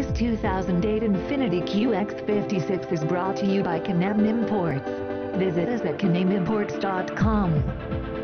This 2008 Infiniti QX56 is brought to you by Can-Am Imports. Visit us at canamimports.com.